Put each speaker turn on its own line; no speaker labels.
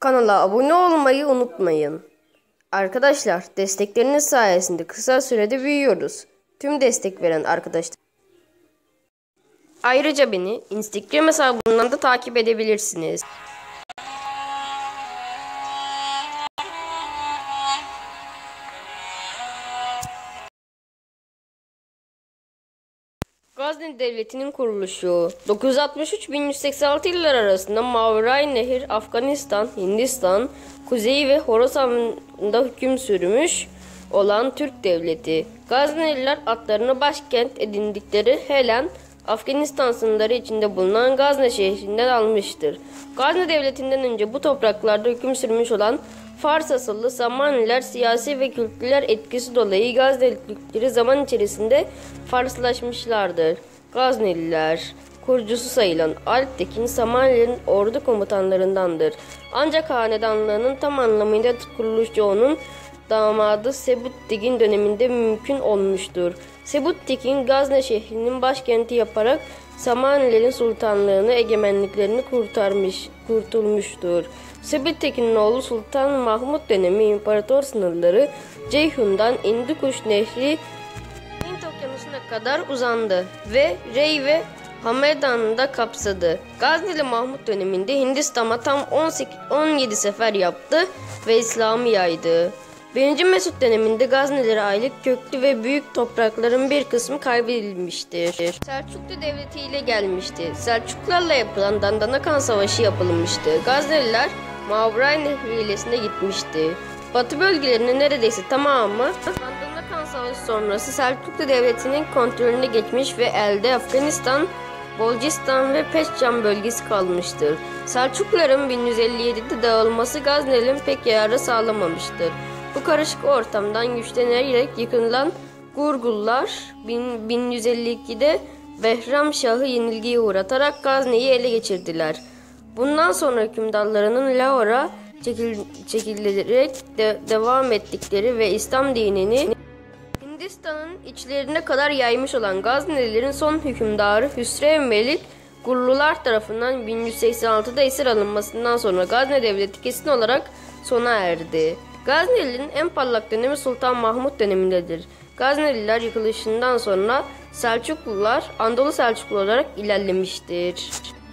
Kanala abone olmayı unutmayın. Arkadaşlar, destekleriniz sayesinde kısa sürede büyüyoruz. Tüm destek veren arkadaşlar. Ayrıca beni Instagram hesabından da takip edebilirsiniz. Gazni Devleti'nin kuruluşu 963-1186 yıllar arasında Mavray Nehir, Afganistan, Hindistan, Kuzey ve Horasan'da hüküm sürmüş olan Türk Devleti. Gazneliler atlarını başkent edindikleri Helen, Afganistan sınırları içinde bulunan Gazne şehrinden almıştır. Gazni Devleti'nden önce bu topraklarda hüküm sürmüş olan Fars asıllı Samaniler siyasi ve kültürel etkisi dolayı Gazneli Türkleri zaman içerisinde Farslaşmışlardır. Gazneliler kurucusu sayılan Alptekin Samanilerin ordu komutanlarındandır. Ancak hanedanlığının tam anlamıyla kuruluşu onun damadı Sebuttigin döneminde mümkün olmuştur. Sebuttigin Gazne şehrinin başkenti yaparak Samanilerin sultanlığını, egemenliklerini kurtulmuştur. Sebuttekin'in oğlu Sultan Mahmut dönemi imparator sınırları Ceyhun'dan Hindukuş Nehri Hint Okyanusu'na kadar uzandı ve Rey ve Hamedan'ı da kapsadı. Gazneli Mahmut döneminde Hindistan'a tam 17 sefer yaptı ve İslam'ı yaydı. 1. Mesut döneminde Gaznelere ait köklü ve büyük toprakların bir kısmı kaybedilmiştir. Selçuklu Devleti ile gelmişti. Selçuklularla yapılan Dandanakan Savaşı yapılmıştı. Gazneliler Mavray Nehri ilesine gitmişti. Batı bölgelerinin neredeyse tamamı Dandanakan Savaşı sonrası Selçuklu Devleti'nin kontrolüne geçmiş ve elde Afganistan, Bolcistan ve Peşcan bölgesi kalmıştır. Selçukluların 1157'de dağılması Gaznelilerin pek yararı sağlamamıştır. Bu karışık ortamdan güçlenerek yıkılan Gurgullar 1152'de Behram Şah'ı yenilgiye uğratarak Gazne'yi ele geçirdiler. Bundan sonra hükümdarlarının Lahor'a çekilerek devam ettikleri ve İslam dinini Hindistan'ın içlerine kadar yaymış olan Gaznelilerin son hükümdarı Hüsrev Melik Gurlular tarafından 1186'da esir alınmasından sonra Gazne Devleti kesin olarak sona erdi. Gaznelilerin en parlak dönemi Sultan Mahmut dönemindedir. Gazneliler yıkılışından sonra Selçuklular Anadolu Selçuklu olarak ilerlemiştir.